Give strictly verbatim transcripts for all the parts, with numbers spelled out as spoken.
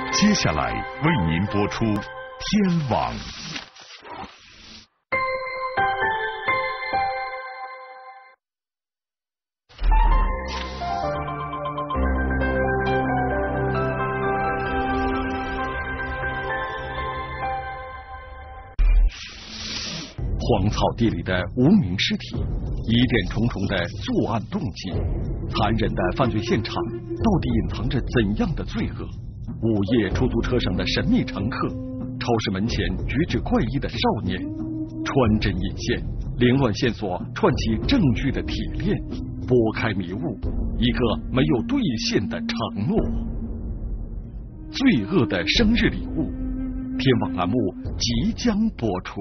接下来为您播出《天网》。荒草地里的无名尸体，疑点重重的作案动机，残忍的犯罪现场，到底隐藏着怎样的罪恶？午夜出租车上的神秘乘客，超市门前举止怪异的少年，穿针引线，凌乱线索串起证据的铁链，拨开迷雾，一个没有兑现的承诺。罪恶的生日礼物，天网栏目即将播出。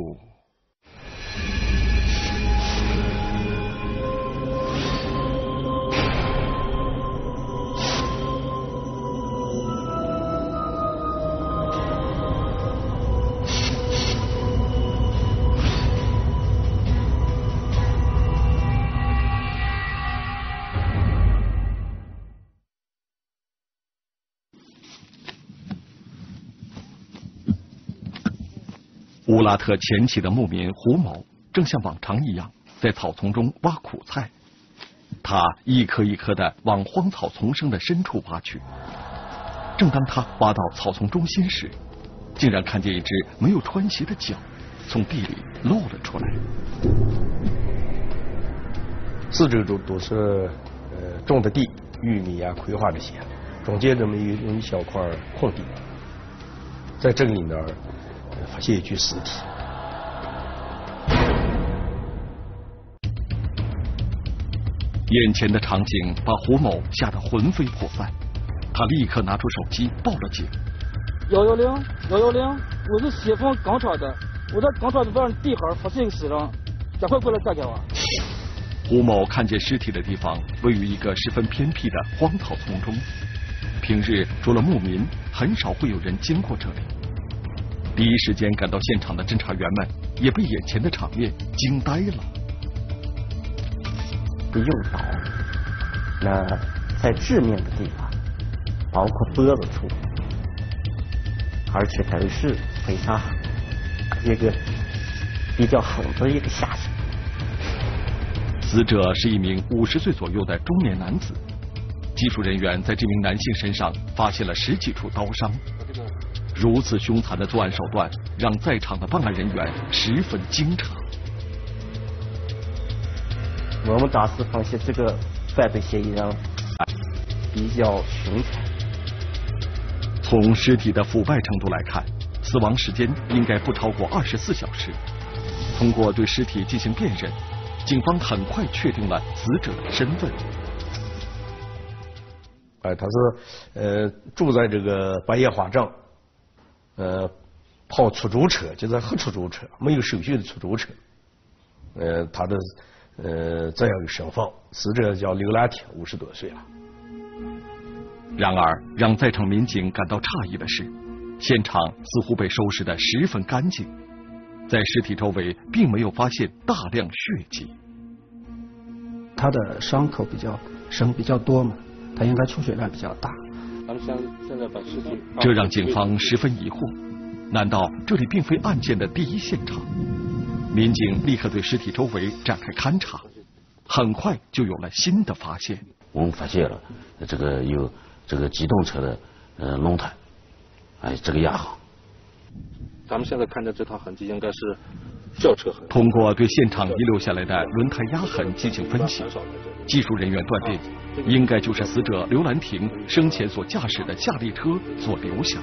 乌拉特前旗的牧民胡某正像往常一样在草丛中挖苦菜，他一颗一颗地往荒草丛生的深处挖去。正当他挖到草丛中心时，竟然看见一只没有穿鞋的脚从地里露了出来。 四周都都是呃种的地，玉米啊、葵花这些，中间这么一一小块空地，在这个里面发现一具尸体。 眼前的场景把胡某吓得魂飞魄散，他立刻拿出手机报了警。 幺幺零幺幺零，我是协丰钢厂的，我在钢厂的外地行发现一个尸人，赶快过来看看我。 胡某看见尸体的地方位于一个十分偏僻的荒草丛中，平日除了牧民，很少会有人经过这里。第一时间赶到现场的侦查员们也被眼前的场面惊呆了。 用刀，那在致命的地方，包括脖子处，而且都是非常一个比较狠的一个下手。 死者是一名五十岁左右的中年男子，技术人员在这名男性身上发现了十几处刀伤。如此凶残的作案手段，让在场的办案人员十分惊诧。 我们当时发现这个犯罪嫌疑人比较凶残。 从尸体的腐败程度来看，死亡时间应该不超过二十四小时。通过对尸体进行辨认，警方很快确定了死者的身份。 哎，他是呃住在这个白叶花镇。呃，跑出租车，就是黑出租车，没有手续的出租车。呃，他的呃这样一个身份，死者叫刘兰婷，五十多岁了。 然而，让在场民警感到诧异的是，现场似乎被收拾得十分干净，在尸体周围并没有发现大量血迹。 他的伤口比较深、比较多嘛，他应该出血量比较大。 咱们现现在把尸体， 这让警方十分疑惑，难道这里并非案件的第一现场？民警立刻对尸体周围展开勘查，很快就有了新的发现。 我们发现了这个有这个机动车的呃轮胎，哎，这个压痕。 咱们现在看的这套痕迹应该是轿车痕。 通过对现场遗留下来的轮胎压痕进行分析，技术人员断定，应该就是死者刘兰婷生前所驾驶的夏利车所留下的。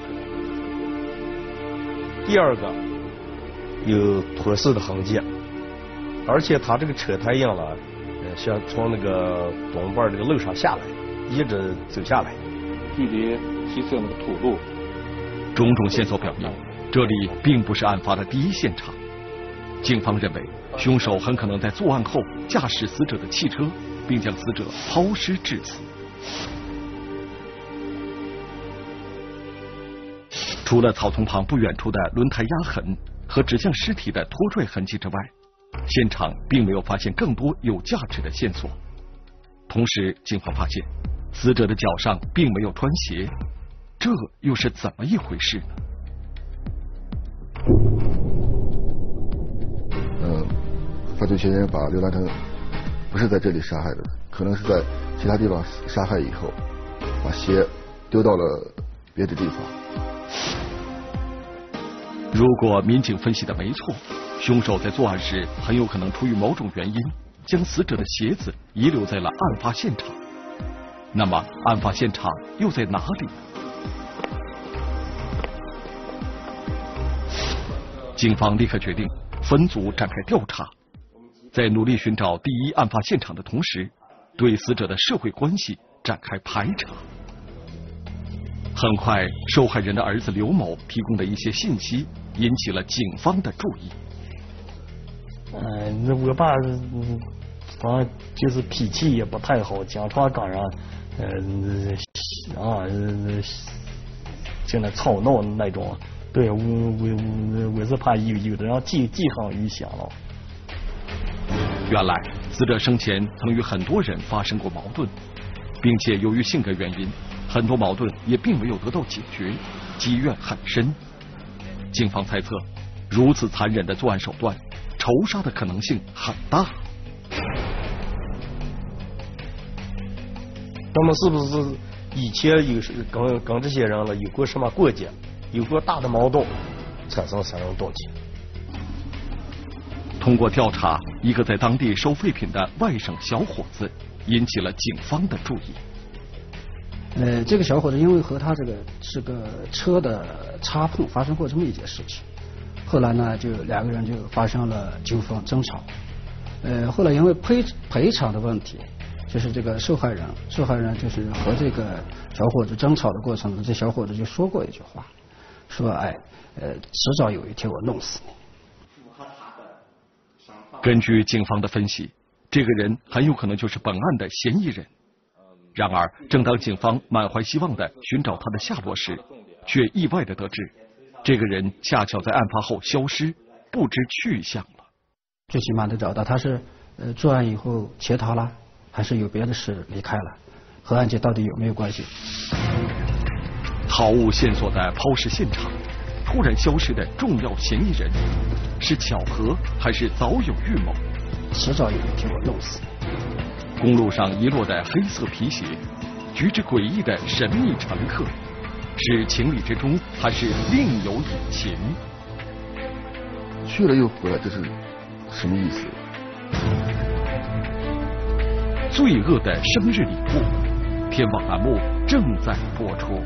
第二个有脱丝的痕迹，而且他这个车胎样了，呃，像从那个东边这个路上下来，一直走下来， 距离西侧那个土路。 种种线索表明，这里并不是案发的第一现场。警方认为，凶手很可能在作案后驾驶死者的汽车，并将死者抛尸致死。除了草丛旁不远处的轮胎压痕和指向尸体的拖拽痕迹之外，现场并没有发现更多有价值的线索。同时，警方发现死者的脚上并没有穿鞋， 这又是怎么一回事呢？ 嗯，犯罪嫌疑人把刘兰成不是在这里杀害的，可能是在其他地方杀害以后，把鞋丢到了别的地方。 如果民警分析的没错，凶手在作案时很有可能出于某种原因，将死者的鞋子遗留在了案发现场。那么，案发现场又在哪里呢？警方立刻决定分组展开调查，在努力寻找第一案发现场的同时，对死者的社会关系展开排查。很快，受害人的儿子刘某提供的一些信息引起了警方的注意。 嗯、呃，我爸嗯，反正就是脾气也不太好，经常跟人呃啊呃就那吵闹那种。对，我我我是怕有有的人记记上影响了。 原来死者生前曾与很多人发生过矛盾，并且由于性格原因，很多矛盾也并没有得到解决，积怨很深。警方猜测，如此残忍的作案手段，仇杀的可能性很大。 那么是不是以前有跟跟这些人了有过什么过节，有过大的矛盾，产生杀人动机？ 通过调查，一个在当地收废品的外省小伙子引起了警方的注意。 呃，这个小伙子因为和他这个是个车的擦碰发生过这么一件事情，后来呢，就两个人就发生了纠纷争吵。呃，后来因为赔赔偿的问题，就是这个受害人，受害人就是和这个小伙子争吵的过程中，这小伙子就说过一句话，说哎，呃，迟早有一天我弄死你。 根据警方的分析，这个人很有可能就是本案的嫌疑人。然而，正当警方满怀希望地寻找他的下落时，却意外地得知，这个人恰巧在案发后消失，不知去向了。 最起码得找到他是呃作案以后潜逃了，还是有别的事离开了，和案件到底有没有关系？ 毫无线索的抛尸现场，突然消失的重要嫌疑人，是巧合还是早有预谋？ 迟早有一天我弄死你。 公路上遗落的黑色皮鞋，举止诡异的神秘乘客，是情理之中还是另有隐情？ 去了又回来，这是什么意思？ 罪恶的生日礼物，天网栏目正在播出。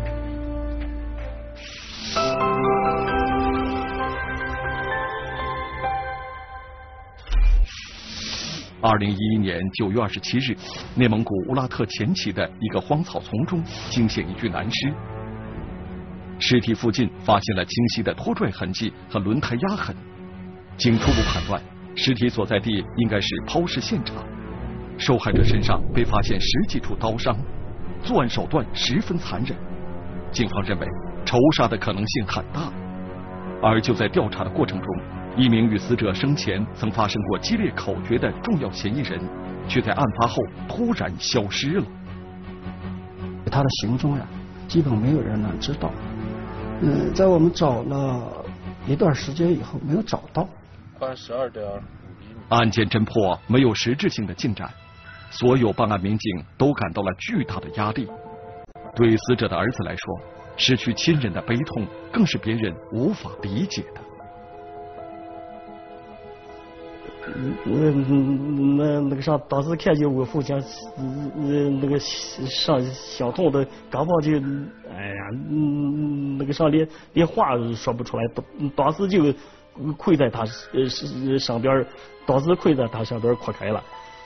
二零一一年九月二十七日，内蒙古乌拉特前旗的一个荒草丛中惊现一具男尸，尸体附近发现了清晰的拖拽痕迹和轮胎压痕。经初步判断，尸体所在地应该是抛尸现场，受害者身上被发现十几处刀伤，作案手段十分残忍。警方认为仇杀的可能性很大，而就在调查的过程中，一名与死者生前曾发生过激烈口角的重要嫌疑人，却在案发后突然消失了。 他的行踪呀，基本没有人能知道。嗯，在我们找了一段时间以后，没有找到。 宽十二点五厘米。 案件侦破没有实质性的进展，所有办案民警都感到了巨大的压力。对死者的儿子来说，失去亲人的悲痛更是别人无法理解的。 那那那个啥，当时看见我父亲，呃，那个上想痛的，刚把就，哎呀，嗯，那个啥连连话说不出来，当当时就跪在他呃上边，当时跪在他上边哭开了。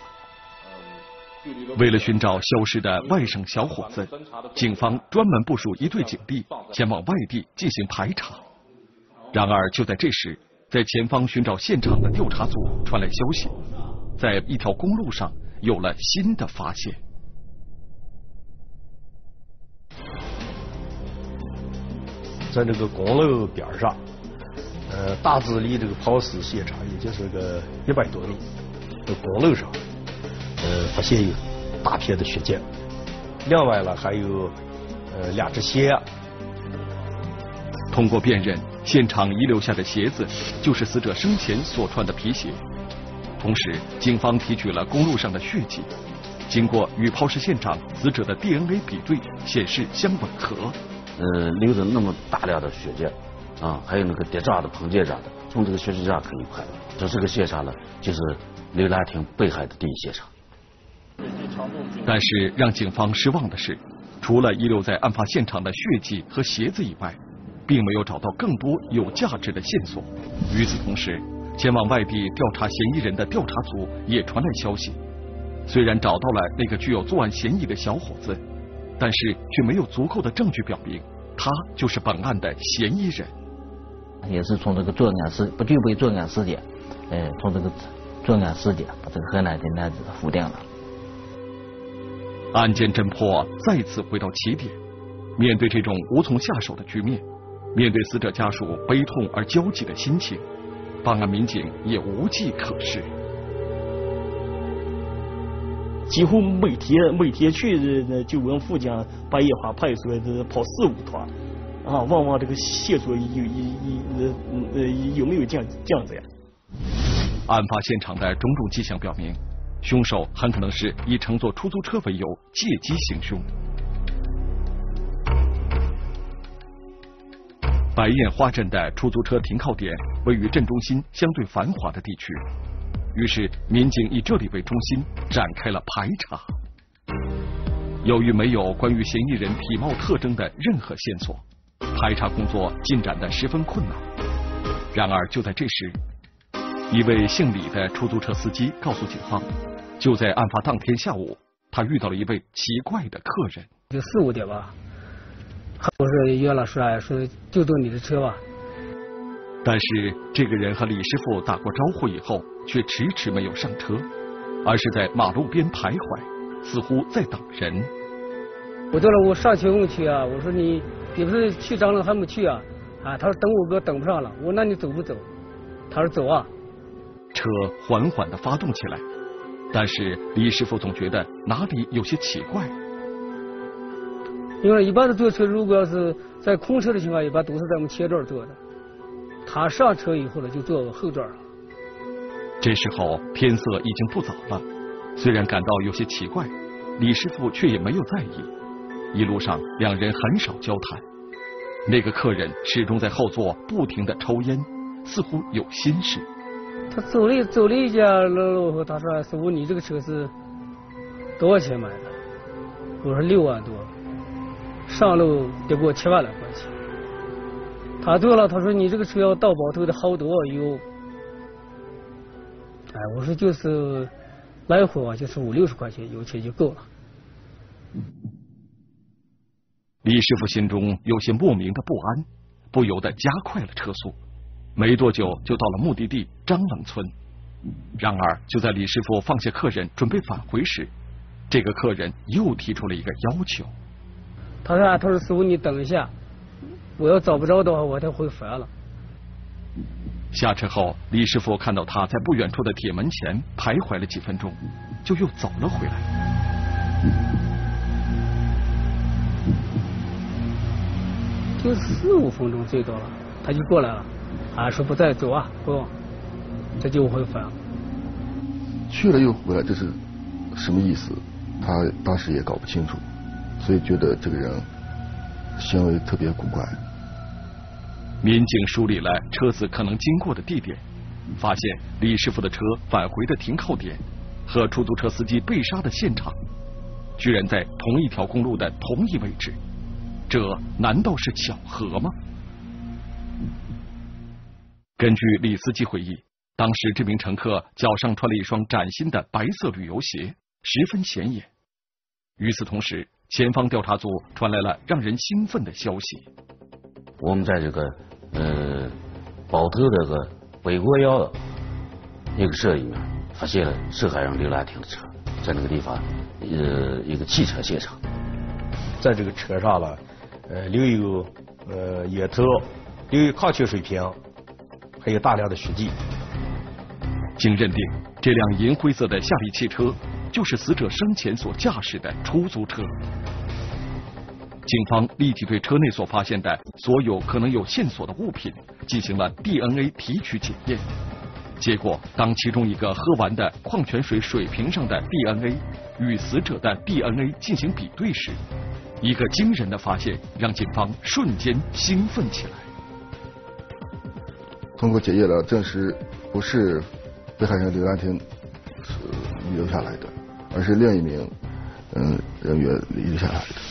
为了寻找消失的外省小伙子，警方专门部署一队警力前往外地进行排查。然而就在这时，在前方寻找现场的调查组传来消息，在一条公路上有了新的发现。 在这个公路边上，呃，大致离这个抛尸现场也就是个一百多米。这公路上，呃，发现有大片的血迹。另外呢，还有呃两只鞋。 通过辨认，现场遗留下的鞋子就是死者生前所穿的皮鞋。同时，警方提取了公路上的血迹，经过与抛尸现场死者的 D N A 比对，显示相吻合。 呃，留着那么大量的血迹，啊，还有那个跌渣的、碰结渣的，从这个血迹渣可以判，这这个现场呢，就是刘兰亭被害的第一现场。 但是让警方失望的是，除了遗留在案发现场的血迹和鞋子以外，并没有找到更多有价值的线索。与此同时，前往外地调查嫌疑人的调查组也传来消息，虽然找到了那个具有作案嫌疑的小伙子，但是却没有足够的证据表明他就是本案的嫌疑人。 也是从这个作案时不具备作案时间，呃，从这个作案时间把这个河南的男子否定了。 案件侦破再次回到起点，面对这种无从下手的局面，面对死者家属悲痛而焦急的心情，办案民警也无计可施。 几乎每天每天去就问附近白叶花派出所跑四五趟，啊，问问这个线索有有有呃有没有这样这样子呀？ 案发现场的种种迹象表明，凶手很可能是以乘坐出租车为由借机行凶。白燕花镇的出租车停靠点位于镇中心相对繁华的地区，于是民警以这里为中心展开了排查。由于没有关于嫌疑人体貌特征的任何线索，排查工作进展得十分困难。然而就在这时，一位姓李的出租车司机告诉警方，就在案发当天下午，他遇到了一位奇怪的客人。 就四五点吧，我说约了说说就坐你的车吧。 但是这个人和李师傅打过招呼以后，却迟迟没有上车，而是在马路边徘徊，似乎在等人。 我到了，我上去问去啊，我说你你不是去张了还没去啊？啊，他说等我哥等不上了。我说那你走不走？他说走啊。 车缓缓地发动起来，但是李师傅总觉得哪里有些奇怪。 因为一般的坐车，如果要是在空车的情况，一般都是在我们前段坐的。他上车以后呢，就坐我后段了。 这时候天色已经不早了，虽然感到有些奇怪，李师傅却也没有在意。一路上两人很少交谈，那个客人始终在后座不停地抽烟，似乎有心事。 他走了走了一家路后，他说：“师傅，你这个车是多少钱买的？”我说：“六万多。”上路得给我七万来块钱。他对了，他说：“你这个车要到保头的耗多少油？”哎，我说就是来回啊，就是五六十块钱油钱就够了。 李师傅心中有些莫名的不安，不由得加快了车速。没多久就到了目的地张冷村。然而就在李师傅放下客人准备返回时，这个客人又提出了一个要求。 他说：“他说师傅，你等一下，我要找不着的话，我就回烦了。” 下车后，李师傅看到他在不远处的铁门前徘徊了几分钟，就又走了回来。 就四五分钟最多了，他就过来了，啊，说不在，走啊，不，这就回烦了。 去了又回来，这是什么意思？他当时也搞不清楚，所以觉得这个人行为特别古怪。 民警梳理了车子可能经过的地点，发现李师傅的车返回的停靠点和出租车司机被杀的现场居然在同一条公路的同一位置，这难道是巧合吗？根据李司机回忆，当时这名乘客脚上穿了一双崭新的白色旅游鞋，十分显眼。与此同时，前方调查组传来了让人兴奋的消息。 我们在这个呃包头这个北国窑一个社里面发现了受害人刘兰亭的车，在那个地方呃一个汽车现场， 在这个车上了，呃留有呃烟头，留有抗气水瓶，还有大量的血迹。 经认定，这辆银灰色的夏利汽车就是死者生前所驾驶的出租车。 警方立即对车内所发现的所有可能有线索的物品进行了 D N A 提取检验。结果，当其中一个喝完的矿泉水水瓶上的 D N A 与死者的 D N A 进行比对时，一个惊人的发现让警方瞬间兴奋起来。 通过检验了，证实不是被害人刘兰婷遗留下来的，而是另一名嗯人员遗留下来的。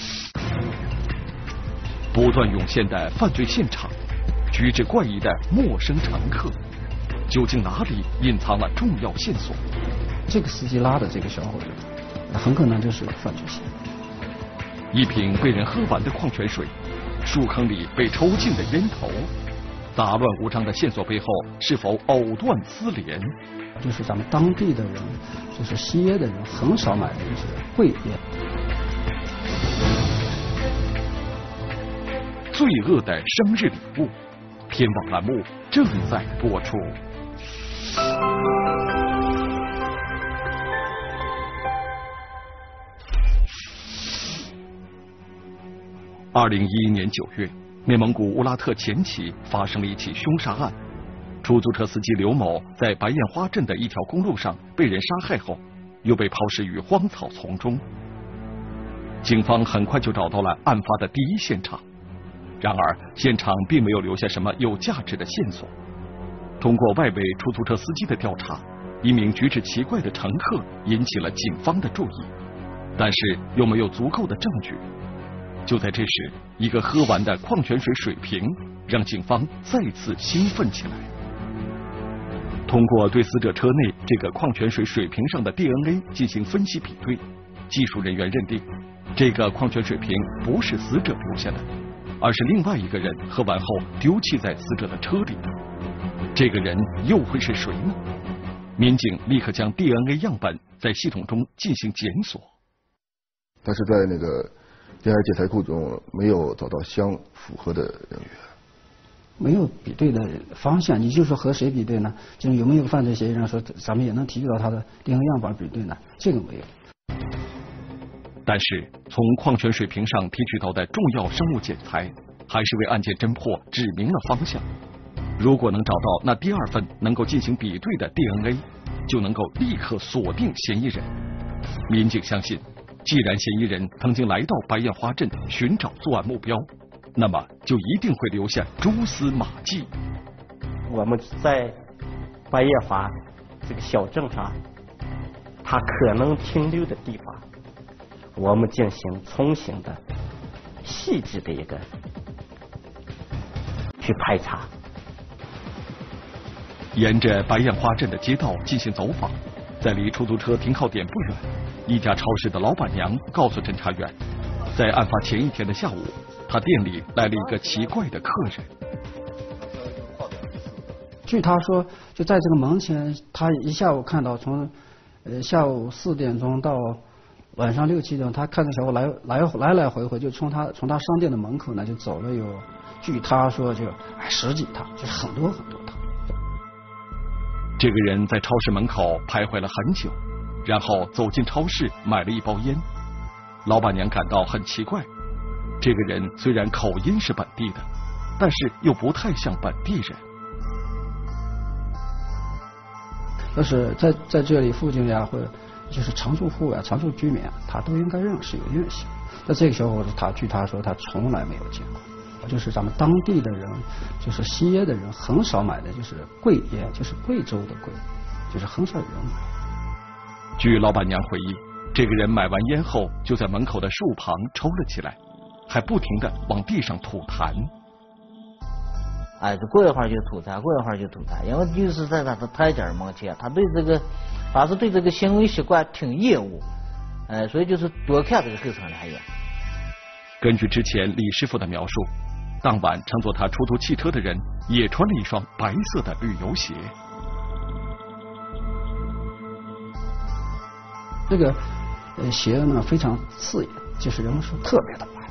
不断涌现的犯罪现场，举止怪异的陌生乘客，究竟哪里隐藏了重要线索？ 这个司机拉的这个小伙子，很可能就是犯罪嫌疑。 一瓶被人喝完的矿泉水，树坑里被抽尽的烟头，杂乱无章的线索背后是否藕断丝连？ 就是咱们当地的人，就是吸烟的人很少买的就是贵烟。 罪恶的生日礼物，天网栏目正在播出。二零一一年九月，内蒙古乌拉特前旗发生了一起凶杀案。出租车司机刘某在白燕花镇的一条公路上被人杀害后，又被抛尸于荒草丛中。警方很快就找到了案发的第一现场，然而现场并没有留下什么有价值的线索。通过外围出租车司机的调查，一名举止奇怪的乘客引起了警方的注意，但是又没有足够的证据。就在这时，一个喝完的矿泉水水瓶让警方再次兴奋起来。通过对死者车内这个矿泉水水瓶上的 D N A 进行分析比对，技术人员认定这个矿泉水瓶不是死者留下的，而是另外一个人喝完后丢弃在死者的车里的。这个人又会是谁呢？民警立刻将 D N A 样本在系统中进行检索， 但是在那个 D N A 检材库中没有找到相符合的人员， 没有比对的方向。你就说和谁比对呢？就是有没有犯罪嫌疑人说咱们也能提取到他的 D N A 样本比对呢？这个没有。 但是从矿泉水瓶上提取到的重要生物检材，还是为案件侦破指明了方向。如果能找到那第二份能够进行比对的 D N A， 就能够立刻锁定嫌疑人。民警相信，既然嫌疑人曾经来到白燕花镇寻找作案目标，那么就一定会留下蛛丝马迹。 我们在白叶华这个小镇上，他可能停留的地方，我们进行重新的细致的一个去排查。 沿着白燕花镇的街道进行走访，在离出租车停靠点不远，一家超市的老板娘告诉侦查员，在案发前一天的下午，他店里来了一个奇怪的客人。 据他说，就在这个门前，他一下午看到从呃下午四点钟到晚上六七点，他看到小伙来来来来回回，就从他从他商店的门口呢就走了有，据他说就哎十几趟，就是很多很多趟。 这个人在超市门口徘徊了很久，然后走进超市买了一包烟。老板娘感到很奇怪，这个人虽然口音是本地的，但是又不太像本地人。 要是在在这里附近呀，或者就是常住户呀、常住居民啊，他都应该认识有印象。那这个小伙子，他据他说，他从来没有见过。就是咱们当地的人，就是吸烟的人很少买的，就是贵烟，就是贵州的贵，就是很少有人买。 据老板娘回忆，这个人买完烟后，就在门口的树旁抽了起来，还不停地往地上吐痰。 哎，过一会儿就吐痰，过一会儿就吐痰，因为就是在他的台阶门前，他对这个，他是对这个行为习惯挺厌恶，哎，所以就是多看这个后场人员。 根据之前李师傅的描述，当晚乘坐他出租汽车的人也穿了一双白色的旅游鞋。 这个呃鞋呢非常刺眼，就是人们说特别的白。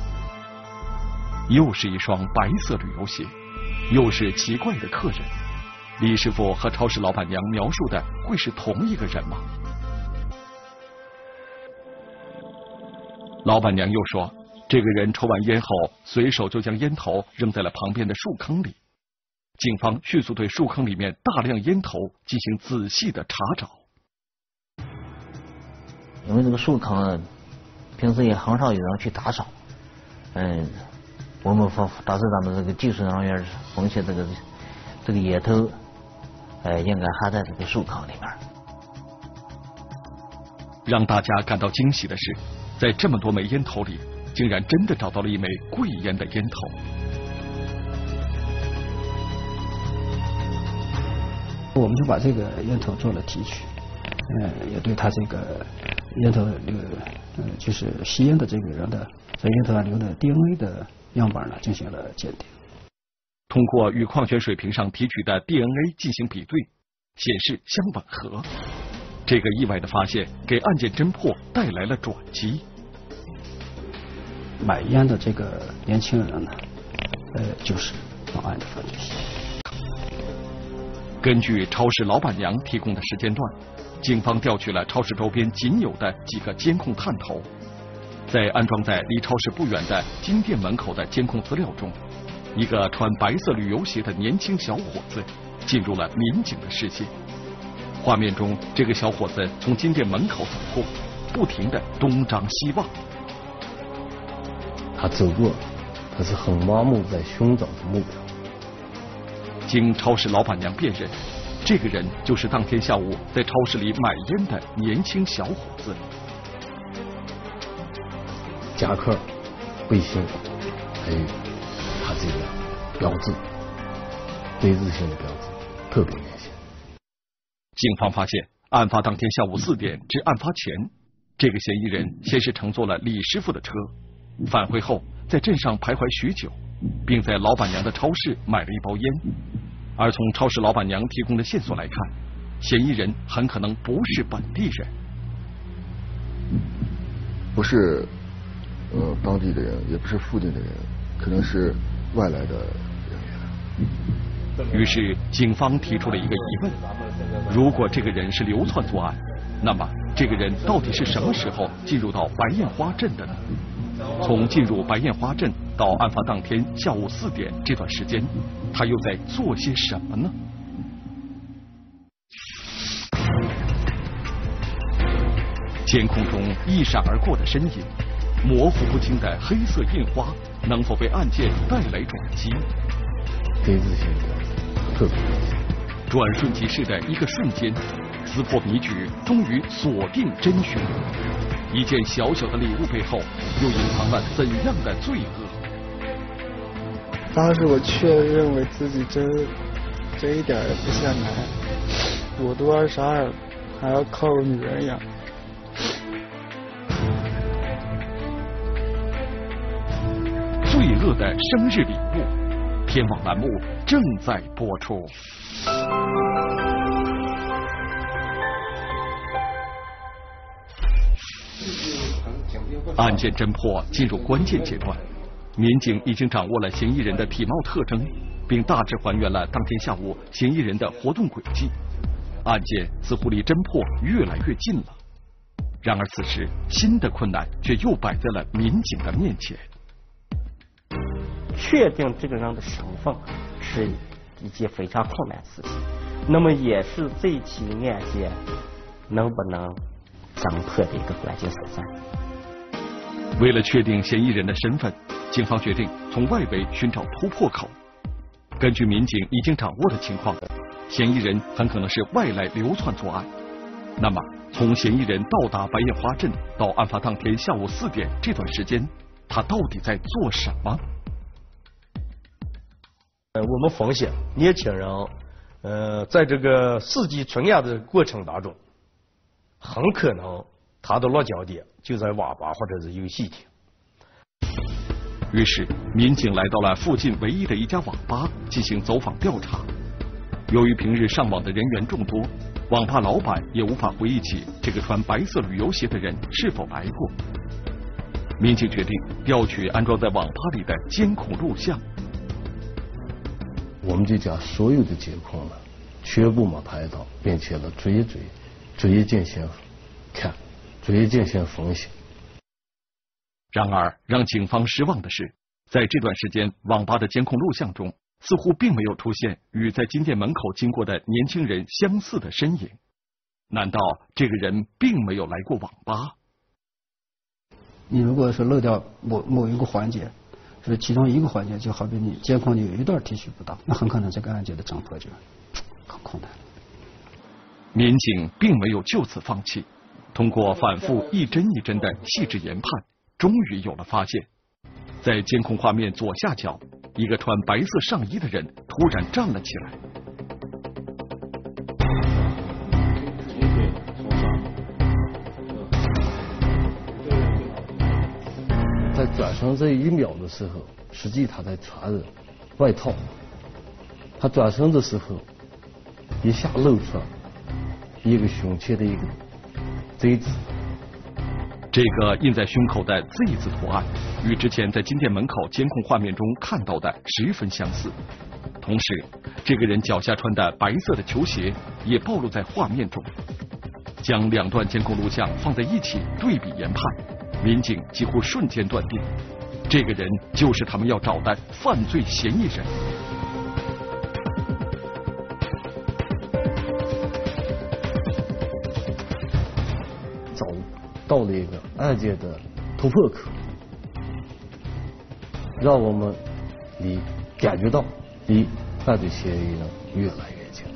又是一双白色旅游鞋，又是奇怪的客人。李师傅和超市老板娘描述的会是同一个人吗？老板娘又说， 这个人抽完烟后，随手就将烟头扔在了旁边的树坑里。警方迅速对树坑里面大量烟头进行仔细的查找。 因为这个树坑平时也很少有人去打扫，嗯，我们当当时咱们这个技术人员分析这个这个烟头，呃，应该还在这个树坑里面。 让大家感到惊喜的是，在这么多枚烟头里，竟然真的找到了一枚贵烟的烟头。 我们就把这个烟头做了提取，呃，也对他这个烟头这个呃就是吸烟的这个人的在烟头上留的 D N A 的样本呢进行了鉴定。 通过与矿泉水瓶上提取的 D N A 进行比对，显示相吻合。这个意外的发现给案件侦破带来了转机。 买烟的这个年轻人呢，呃，就是本案的犯罪嫌疑人。 根据超市老板娘提供的时间段，警方调取了超市周边仅有的几个监控探头，在安装在离超市不远的金店门口的监控资料中，一个穿白色旅游鞋的年轻小伙子进入了民警的视线。画面中，这个小伙子从金店门口走过，不停地东张西望。 他走过，他是很麻木在寻找的目标。 经超市老板娘辨认，这个人就是当天下午在超市里买烟的年轻小伙子。 夹克、背心，还有他这个标志，对日性的标志特别明显。 警方发现，案发当天下午四点至案发前，这个嫌疑人先是乘坐了李师傅的车，返回后在镇上徘徊许久，并在老板娘的超市买了一包烟。而从超市老板娘提供的线索来看，嫌疑人很可能不是本地人， 不是呃当地的人，也不是附近的人，可能是外来的人员。 于是警方提出了一个疑问：如果这个人是流窜作案，那么这个人到底是什么时候进入到白燕花镇的呢？从进入白燕花镇到案发当天下午四点这段时间，他又在做些什么呢？监控中一闪而过的身影，模糊不清的黑色印花，能否为案件带来转机？ 对日性的特别明显。 转瞬即逝的一个瞬间，撕破迷局，终于锁定真凶。一件小小的礼物背后，又隐藏了怎样的罪恶？ 当时我确认为自己真这一点也不嫌难，我都二十二，还要靠个女人养。 罪恶的生日礼物，天网栏目正在播出。案件侦破进入关键阶段，民警已经掌握了嫌疑人的体貌特征，并大致还原了当天下午嫌疑人的活动轨迹。案件似乎离侦破越来越近了。然而此时，新的困难却又摆在了民警的面前。 确定这个人的身份是一件非常困难的事情，那么也是这起案件能不能侦破的一个关键所在。 为了确定嫌疑人的身份，警方决定从外围寻找突破口。根据民警已经掌握的情况，嫌疑人很可能是外来流窜作案。那么，从嫌疑人到达白燕花镇到案发当天下午四点这段时间，他到底在做什么？ 呃，我们发现年轻人，呃，在这个四季春芽的过程当中，很可能他的落脚点就在网吧或者是游戏厅。 于是，民警来到了附近唯一的一家网吧进行走访调查。由于平日上网的人员众多，网吧老板也无法回忆起这个穿白色旅游鞋的人是否来过。民警决定调取安装在网吧里的监控录像。 我们就将所有的监控呢，全部嘛拍到，并且呢追一追，追进行看，追进行分析。 然而，让警方失望的是，在这段时间，网吧的监控录像中似乎并没有出现与在金店门口经过的年轻人相似的身影。难道这个人并没有来过网吧？ 你如果是漏掉某某一个环节，是其中一个环节，就好比你监控里有一段提取不到，那很可能这个案件的侦破就很困难。 民警并没有就此放弃，通过反复一帧一帧的细致研判，终于有了发现。在监控画面左下角，一个穿白色上衣的人突然站了起来。 在转身这一秒的时候，实际他在穿着外套。他转身的时候，一下露出一个胸前的一个 Z 字。 这个印在胸口的 Z 字图案，与之前在金店门口监控画面中看到的十分相似。同时，这个人脚下穿的白色的球鞋也暴露在画面中。将两段监控录像放在一起对比研判，民警几乎瞬间断定，这个人就是他们要找的犯罪嫌疑人。 找到了一个案件的突破口，让我们离感觉到离犯罪嫌疑人越来越近。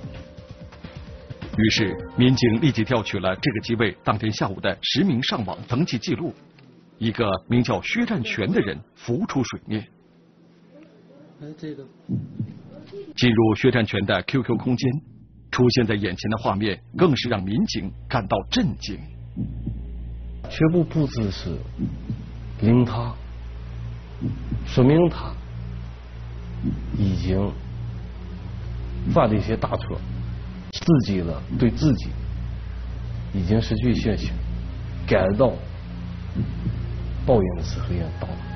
于是，民警立即调取了这个机位当天下午的实名上网登记记录，一个名叫薛占全的人浮出水面。 这个进入薛占全的 Q Q 空间，出现在眼前的画面更是让民警感到震惊。 全部布置是令他说明他已经犯了一些大错，刺激了对自己已经失去信心，感到报应的时候也到了。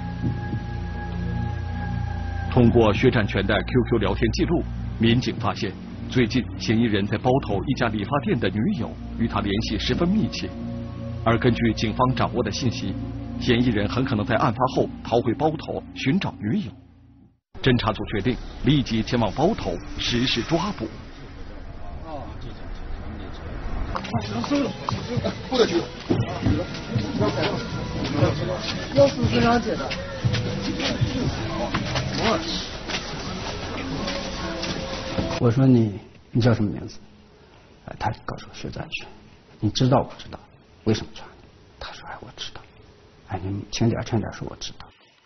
通过薛占全的 Q Q 聊天记录，民警发现最近嫌疑人在包头一家理发店的女友与他联系十分密切，而根据警方掌握的信息，嫌疑人很可能在案发后逃回包头寻找女友。侦查组决定立即前往包头实施抓捕。 过得去。 要是这样解的。 我说你你叫什么名字？哎，他告诉我薛占全。你知道不知道？为什么抓你？他说哎我知道。哎你轻点轻点说我知道。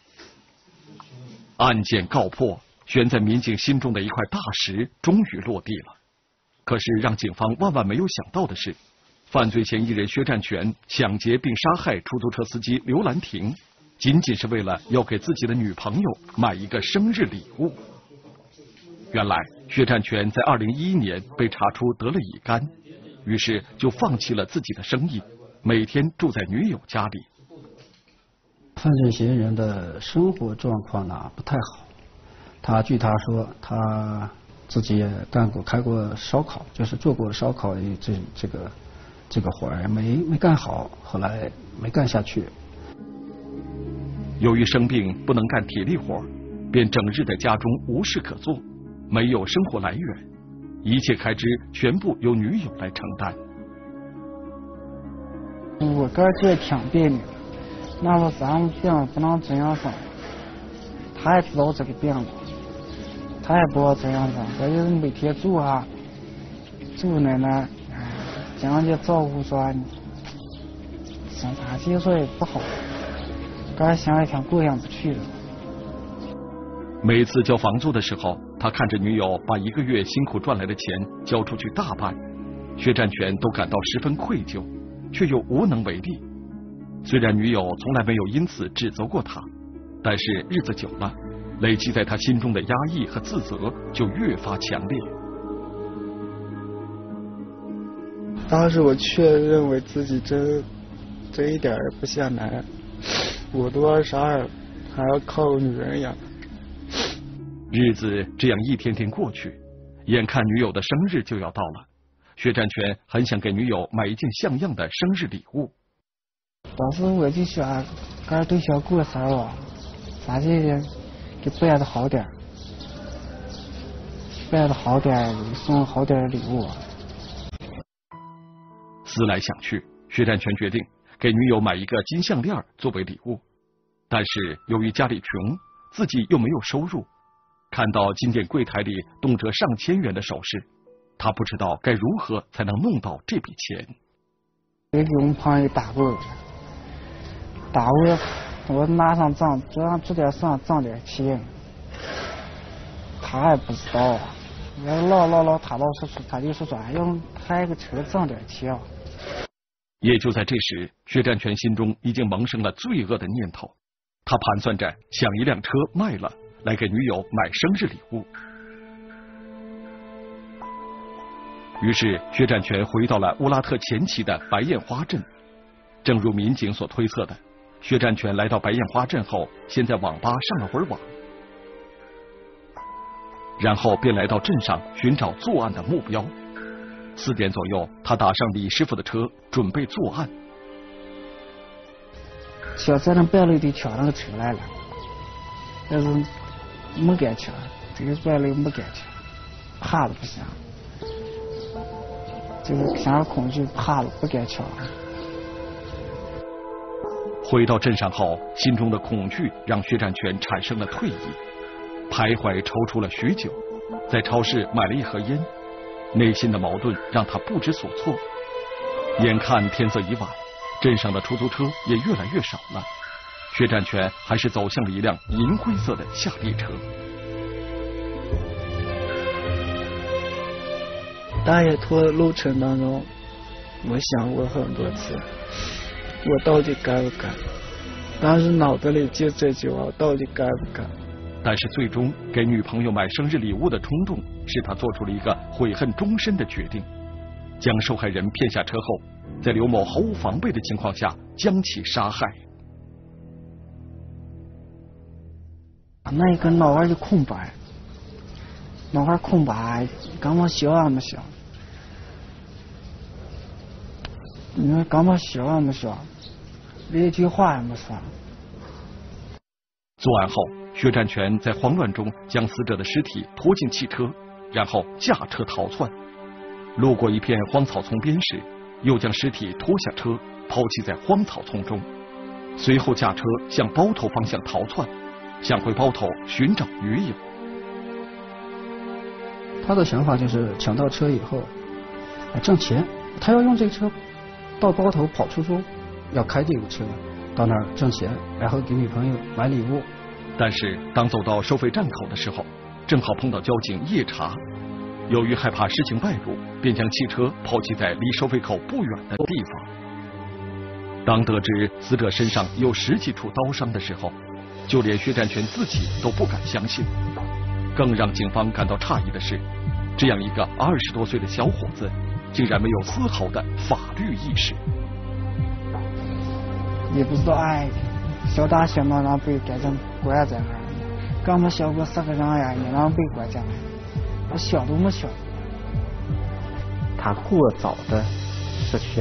案件告破，悬在民警心中的一块大石终于落地了。可是让警方万万没有想到的是，犯罪嫌疑人薛占全抢劫并杀害出租车司机刘兰婷，仅仅是为了要给自己的女朋友买一个生日礼物。原来薛占全在二零一一年被查出得了乙肝，于是就放弃了自己的生意，每天住在女友家里。 犯罪嫌疑人的生活状况呢不太好，他据他说，他自己也干过开过烧烤，就是做过烧烤这这个这个活儿没没干好，后来没干下去。 由于生病不能干体力活，便整日在家中无事可做，没有生活来源，一切开支全部由女友来承担。 我感觉挺别扭，那么咱们病不能这样整，他也知道这个病了，他也不知道这样整，这就是每天住啊，住奶奶，哎，这样就照顾说，生啥技术也不好，刚才想也挺过意不去的。 每次交房租的时候，他看着女友把一个月辛苦赚来的钱交出去大半，薛占全都感到十分愧疚，却又无能为力。虽然女友从来没有因此指责过他，但是日子久了，累积在他心中的压抑和自责就越发强烈。 当时我却认为自己真真一点也不像男人，我都二十二，还要靠个女人养。 日子这样一天天过去，眼看女友的生日就要到了，薛占全很想给女友买一件像样的生日礼物。 当时我就想搁这对小过生日，咱这些给办的好点，办的好点，送好点礼物。 思来想去，薛占全决定给女友买一个金项链作为礼物，但是由于家里穷，自己又没有收入，看到金店柜台里动辄上千元的首饰，他不知道该如何才能弄到这笔钱。 也给我们朋友打过，打过，我拿上账，这样这点上挣点钱，他也不知道啊。我老老老他老是说，他就说说要开个车挣点钱。 也就在这时，薛占全心中已经萌生了罪恶的念头，他盘算着想一辆车卖了，来给女友买生日礼物。于是薛占全回到了乌拉特前旗的白燕花镇。正如民警所推测的，薛占全来到白燕花镇后，先在网吧上了会儿网，然后便来到镇上寻找作案的目标。四点左右，他打上李师傅的车，准备作案。 小在那半路就抢那个车来了，但是没敢抢，这个半路没敢抢，怕的不行。就是想要恐惧，怕了不敢抢。 回到镇上后，心中的恐惧让薛占全产生了退意，徘徊踌躇了许久，在超市买了一盒烟，内心的矛盾让他不知所措。眼看天色已晚，镇上的出租车也越来越少了，薛占全还是走向了一辆银灰色的夏利车。 大野拓路程当中，我想过很多次，我到底该不该？当时脑子里就这句话，到底该不该？ 但是最终给女朋友买生日礼物的冲动，使他做出了一个悔恨终身的决定，将受害人骗下车后，在刘某毫无防备的情况下将其杀害。 那一个脑瓜就空白，脑瓜空白，刚把想也没想。你说刚把想也没想，连一句话也没说。 作案后，薛占全在慌乱中将死者的尸体拖进汽车，然后驾车逃窜。路过一片荒草丛边时，又将尸体拖下车，抛弃在荒草丛中。随后驾车向包头方向逃窜，想回包头寻找女友。 他的想法就是抢到车以后挣钱，他要用这个车到包头跑出租，要开这个车到那儿挣钱，然后给女朋友买礼物。 但是当走到收费站口的时候，正好碰到交警夜查，由于害怕事情外露，便将汽车抛弃在离收费口不远的地方。当得知死者身上有十几处刀伤的时候，就连薛占全自己都不敢相信。更让警方感到诧异的是，这样一个二十多岁的小伙子，竟然没有丝毫的法律意识。 也不知道哎，小打小闹让被改成关在那儿，刚没想过四个人呀，也让被关进来，我想都没想。 他过早的失去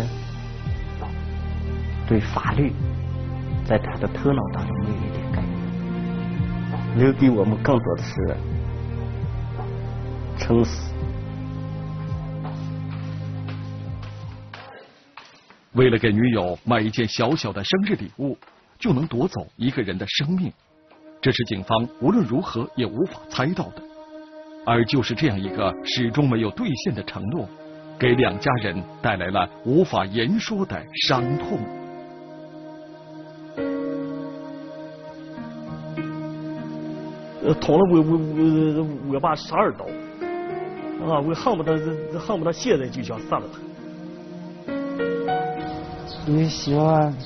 对法律在他的头脑当中没有一点概念，留给我们更多的是撑死。 为了给女友买一件小小的生日礼物，就能夺走一个人的生命，这是警方无论如何也无法猜到的。而就是这样一个始终没有兑现的承诺，给两家人带来了无法言说的伤痛。 呃，捅了我我我我爸十二刀，啊，我恨不得恨不得现在就想杀了他。 也希望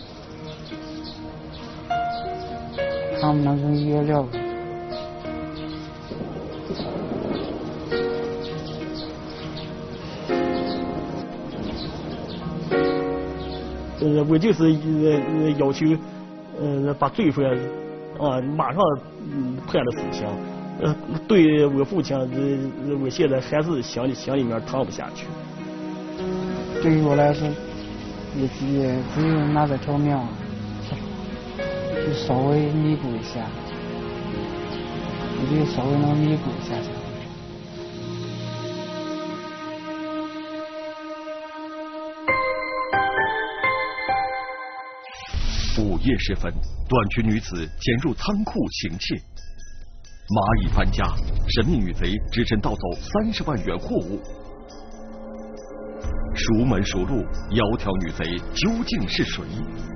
他们能够原谅我。 呃，我就是呃要求呃把罪犯啊马上嗯判了死刑。呃，对我父亲，呃，我现在还是心里心里面躺不下去。 对于我来说，也也只有那这条命。 去稍微弥补一下，我觉得稍微能弥补一下。 午夜时分，短裙女子潜入仓库行窃，蚂蚁搬家，神秘女贼只身盗走三十万元货物。熟门熟路，窈窕女贼究竟是谁？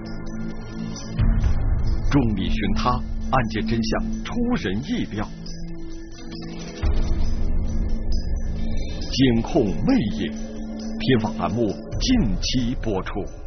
众里寻他，案件真相出人意料。监控魅影，天网栏目近期播出。